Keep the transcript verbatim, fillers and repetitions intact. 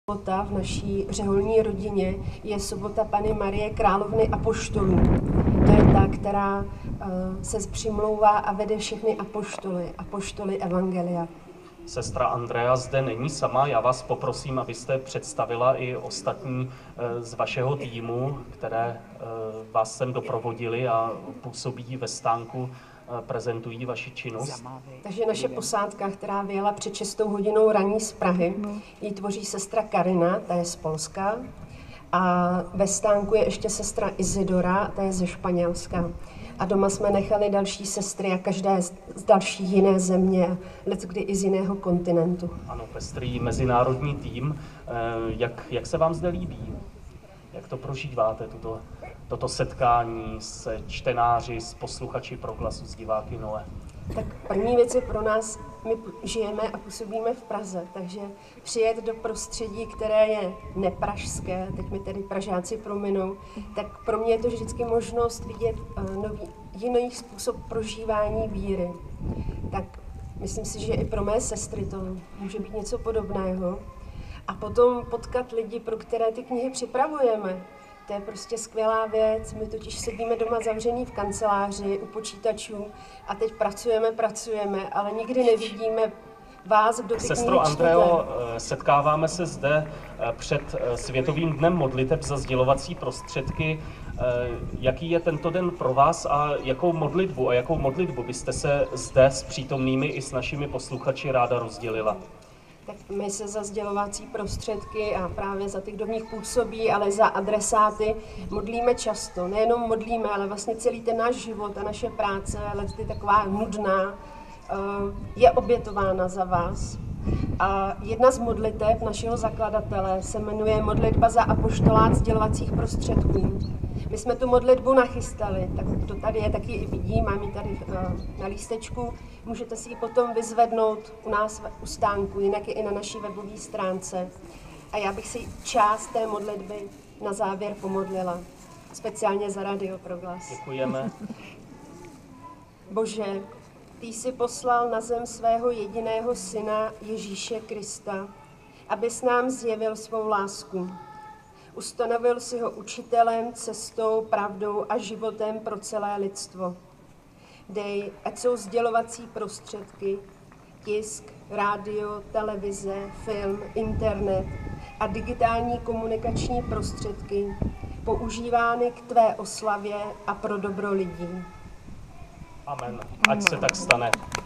Sobota v naší řeholní rodině je sobota Panny Marie Královny apoštolů. To je ta, která uh, se přimlouvá a vede všechny apoštoly, apoštoly evangelia. Sestra Andrea zde není sama, já vás poprosím, abyste představila i ostatní z vašeho týmu, které vás sem doprovodili a působí ve stánku, prezentují vaši činnost. Takže naše posádka, která vyjela před šestou hodinou raní z Prahy, ji tvoří sestra Karina, ta je z Polska, a ve stánku je ještě sestra Izidora, ta je ze Španělska. A doma jsme nechali další sestry a každé z další jiné země, leckdy i z jiného kontinentu. Ano, pestrý mezinárodní tým. Jak, jak se vám zde líbí? Jak to prožíváte, tuto, toto setkání s čtenáři, s posluchači Proglasu, s diváky Noe? Tak první věc je pro nás, my žijeme a působíme v Praze, takže přijet do prostředí, které je nepražské, teď mi tedy Pražáci prominou, tak pro mě je to vždycky možnost vidět uh, nový, jiný způsob prožívání víry. Tak myslím si, že i pro mé sestry to může být něco podobného. A potom potkat lidi, pro které ty knihy připravujeme. To je prostě skvělá věc. My totiž sedíme doma zavřený v kanceláři u počítačů a teď pracujeme, pracujeme, ale nikdy nevidíme vás, kdo ty knihy Sestro Andreo, setkáváme se zde před Světovým dnem modliteb za sdělovací prostředky. Jaký je tento den pro vás a jakou modlitbu a jakou modlitbu byste se zde s přítomnými i s našimi posluchači ráda rozdělila? Tak my se za sdělovací prostředky a právě za ty, kdo v nich působí, ale za adresáty modlíme často. Nejenom modlíme, ale vlastně celý ten náš život a naše práce, ale ty taková nudná, je obětována za vás. A jedna z modliteb našeho zakladatele se jmenuje Modlitba za apoštolát sdělovacích prostředků. My jsme tu modlitbu nachystali, tak to tady je, taky i vidí, mám ji tady na lístečku. Můžete si ji potom vyzvednout u nás u stánku, jinak je i na naší webové stránce. A já bych si část té modlitby na závěr pomodlila, speciálně za Radio Proglas. Děkujeme. Bože, ty jsi poslal na zem svého jediného syna Ježíše Krista, abys nám zjevil svou lásku. Ustanovil si ho učitelem, cestou, pravdou a životem pro celé lidstvo. Dej, ať jsou sdělovací prostředky, tisk, rádio, televize, film, internet a digitální komunikační prostředky používány k tvé oslavě a pro dobro lidí. Amen. Ať se tak stane.